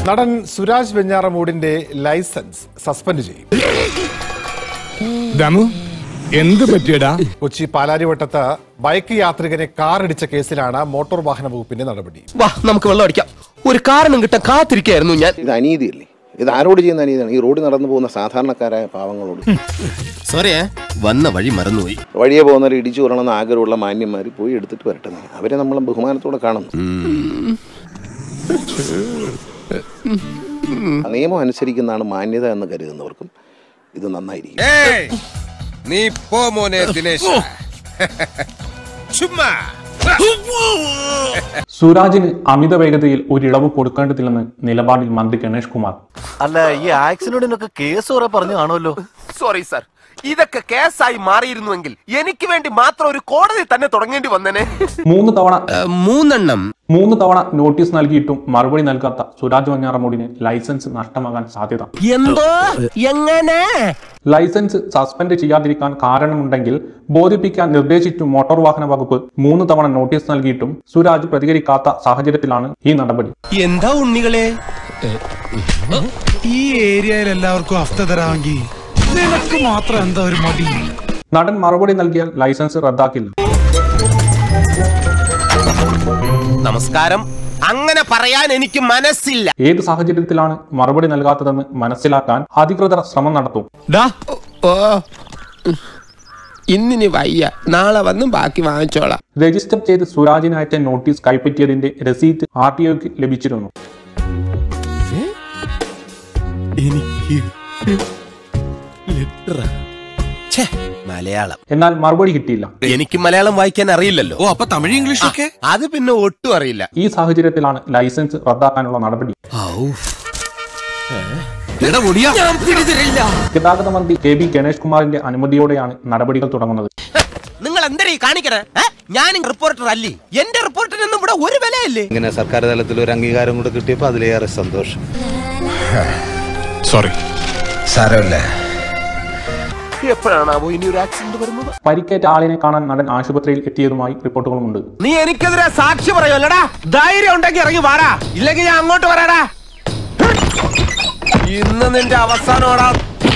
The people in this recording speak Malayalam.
നടൻ സുരാജ് വെഞ്ഞാറമൂടിന്റെ ലൈസൻസ് സസ്പെൻഡ് ചെയ്യും. എന്ത് പറ്റിയടാ? കൊച്ചി പാലാരിവട്ടത്ത് ബൈക്ക് യാത്രികനെ കാർ ഇടിച്ച കേസിലാണ് മോട്ടോർ വാഹന വകുപ്പിന്റെ നടപടി. നമുക്ക് വെള്ളം അടിക്കാം. ഒരു കാരണം കിട്ടാൻ കാത്തിരിക്കായിരുന്നു ഞാൻ. ഇത് അനീതിയല്ലേ? ഇത് ആരോട് ചെയ്യുന്ന അനീതിയാണ്? ഈ റോഡിൽ നടന്നു പോകുന്ന സാധാരണക്കാരായ പാവങ്ങളോട്. സോറി, വന്ന വഴി മറന്നുപോയി. വഴിയെ പോകുന്നവർ ഇടിച്ചു കൊള്ളണമെന്ന് ആഗ്രഹമുള്ള മാന്യന്മാർ പോയി എടുത്തിട്ട് വരട്ടെ. അവരെ നമ്മൾ ബഹുമാനത്തോടെ കാണുന്നു. നിയമം അനുസരിക്കുന്നതാണ് മാന്യത എന്ന് കരുതുന്നവർക്കും ഇത് നന്നായിരിക്കും. നീ പോ മോനെ ദിനേശ്. സുരാജിന് അമിത വേഗതയിൽ ഒരിളവ് കൊടുക്കേണ്ടതില്ലെന്ന് നിലപാടിൽ മന്ത്രി ഗണേഷ് കുമാർ. അല്ല, ഈ ആക്സിഡന്റിനൊക്കെ കേസ് കുറെ പറഞ്ഞു കാണുമല്ലോ. സോറി സാർ, ഇതൊക്കെ കേസായി മാറിയിരുന്നുവെങ്കിൽ എനിക്ക് വേണ്ടി മാത്രം ഒരു കോടതി തന്നെ തുടങ്ങേണ്ടി വന്നേനെ. 3 തവണ നോട്ടീസ് നൽകിയിട്ടും മറുപടി നൽകാത്ത സുരാജ് വെഞ്ഞാറമൂടിന് ലൈസൻസ് നഷ്ടമാകാൻ സാധ്യത. എങ്ങനെ ലൈസൻസ് സസ്പെൻഡ് ചെയ്യാതിരിക്കാൻ കാരണമുണ്ടെങ്കിൽ ബോധിപ്പിക്കാൻ നിർദ്ദേശിച്ചു മോട്ടോർ വാഹന വകുപ്പ് 3 തവണ നോട്ടീസ് നൽകിയിട്ടും സുരാജ് പ്രതികരിക്കാത്ത സാഹചര്യത്തിലാണ് ഈ നടപടി. എന്താ ഉണ്ണികളെ, ഈ ഏരിയയിൽ എല്ലാവർക്കും അവസ്ഥ തരാമെങ്കിൽ നിനക്ക് മാത്രം എന്താ ഒരു മടി? നടൻ മറുപടി നൽകിയാൽ ലൈസൻസ് റദ്ദാക്കില്ല. നമസ്കാരം, അങ്ങനെ പറയാൻ എനിക്ക് മനസ്സില്ല. ഏത് സാഹചര്യത്തിലാണ് മറുപടി നൽകാത്തതെന്ന് മനസ്സിലാക്കാൻ അധികൃതർ ശ്രമം നടത്തും. ഇന്നിനി വയ്യ, നാളെ വന്ന് ബാക്കി വാങ്ങിച്ചോളാം. രജിസ്റ്റർ ചെയ്ത് സുരാജിന് അയച്ച നോട്ടീസ് കൈപ്പറ്റിയതിന്റെ രസീറ്റ് RTOക്ക് ലഭിച്ചിരുന്നു. മലയാളം എന്നാൽ മറുപടി കിട്ടിയില്ല. എനിക്ക് മലയാളം വായിക്കാൻ അറിയില്ലല്ലോ. അപ്പൊ തമിഴ് ഇംഗ്ലീഷ് ഒക്കെ അത് പിന്നെ ഒട്ടും അറിയില്ല. ഈ സാഹചര്യത്തിലാണ് ലൈസൻസ് റദ്ദാക്കാനുള്ള നടപടി. ഗതാഗത മന്ത്രി KB ഗണേഷ് കുമാറിന്റെ അനുമതിയോടെയാണ് നടപടികൾ തുടങ്ങുന്നത്. നിങ്ങൾ എന്തരീ കാണിക്കണേ? ഞാൻ റിപ്പോർട്ടർ അല്ലേ? എന്റെ റിപ്പോർട്ടിനൊന്നും ഇവിടെ ഒരു വിലയല്ലേ? ഇങ്ങനെ സർക്കാർ തലത്തിൽ ഒരു അംഗീകാരം കൂടെ കിട്ടിയപ്പോൾ അതിലേറെ സന്തോഷം. സോറി, സാരമില്ല. എപ്പോഴാണാവോ ഇനി ഒരു ആക്സിഡന്റ് വരുന്നത്? പരിക്കേറ്റ ആളിനെ കാണാൻ നടൻ ആശുപത്രിയിൽ എത്തിയതുമായി റിപ്പോർട്ടുകളുമുണ്ട്. നീ എനിക്കെതിരെ സാക്ഷി പറയുമല്ലടാ. ധൈര്യം ഉണ്ടെങ്കിൽ ഇറങ്ങി വാടാ, ഇല്ലെങ്കിൽ ഞാൻ അങ്ങോട്ട് വരാടാ. ഇന്ന് നിന്റെ അവസാനമാടാ.